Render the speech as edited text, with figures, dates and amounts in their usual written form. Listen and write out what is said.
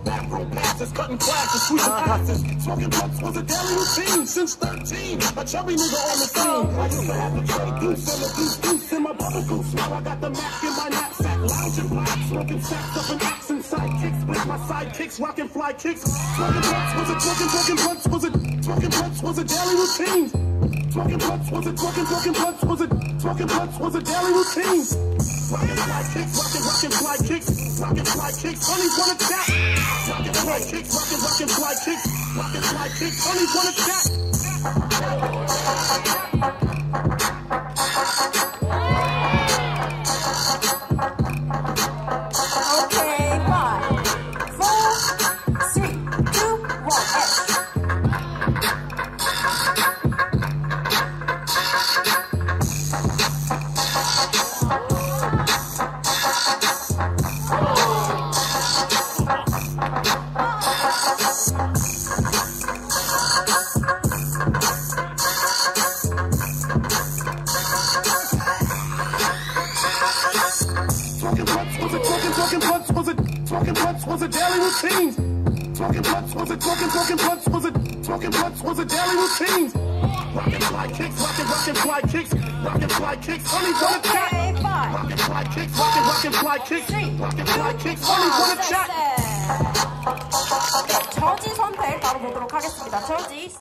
bathroom passes, cutting classes, sweeping passes. Smoking blunts was a daily routine since 13. A chubby nigga on the scene. I used to have the tray goose and the goose in my bubble goose. Now I got the Mac in my knapsack, lounging black, smoking sacks up and axe and sidekicks. With my sidekicks, rocking fly kicks. Smoking blunts was a daily routine. Smoking blunts was a daily routine. Rockin' fly kicks, rockin' fly kicks, rockin' fly kicks, honeys wanna chat. Rockin' fly kicks, rockin' fly kicks, rockin' fly kicks, honeys wanna chat. Okay, 5, 4, 3, 2, 1, Smoking blunts was a daily routine. Smoking blunts was a daily routine. Rockin' fly kicks, rockin' fly kicks, rockin' fly kicks, honeys wanna chat. Rockin' fly kicks, rockin' fly kicks, rockin' fly kicks, honeys wanna chat. 저지 선택 바로 보도록 하겠습니다. 저지